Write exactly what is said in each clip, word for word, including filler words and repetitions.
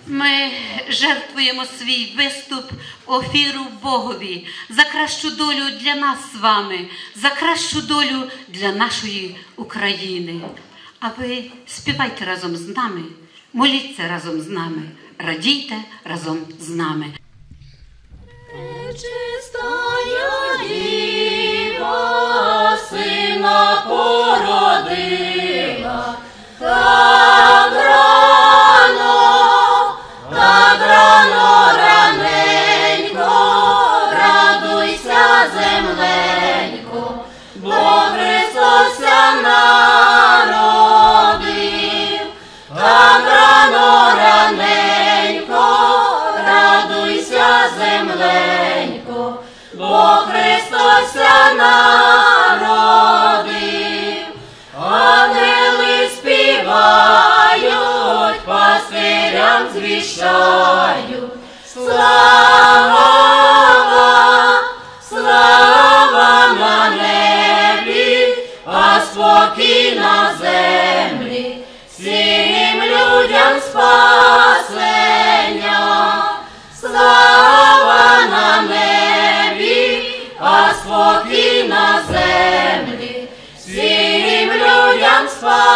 Ми жертвуємо свій виступ, офіру Богові за кращу долю для нас з вами, за кращу долю для нашої України. А ви співайте разом з нами, моліться разом з нами, радійте разом з нами. Пречистая Діва сина породила, так рано, так рано, раненько, радуйся, земленько, бо Христос ся народив, так рано, раненько, радуйся, земленько, бо Христос ся народив. Ангели співають, пастирям звіщають, слава, слава на небі, а спокій на землі, всім людям спасення. Слава на небі, а спокій на землі, всім людям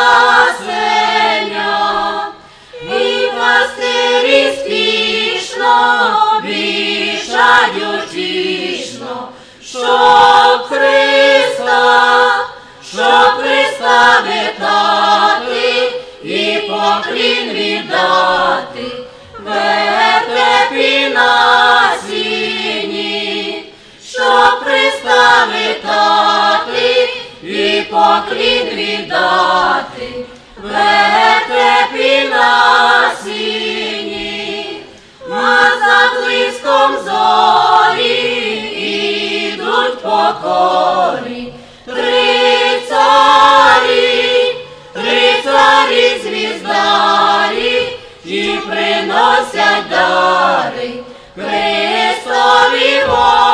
спасення. І пастирі спішно вішать утішно, щоб Христа, щоб Христа вітати і поклін віддати в вертепі на сіні, щоб Христа вітати і поклін віддати в вертепі на сіні. А за блиском зорі ідуть покорі три царі, три царі звіздарі, і приносять дари Христові в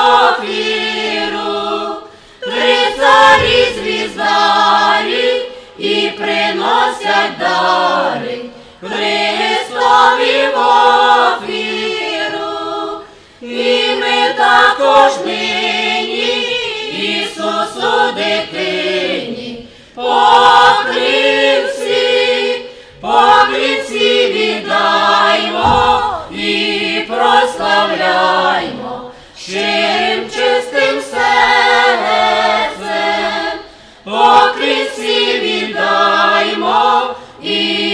офіру. Три царі звіздарі, і приносять дари Христові в офіру. І ми також нині Ісусу дитині поклін всі, поклін всі віддаймо і прославляймо щирим чистим серцем. Поклін всі віддаймо і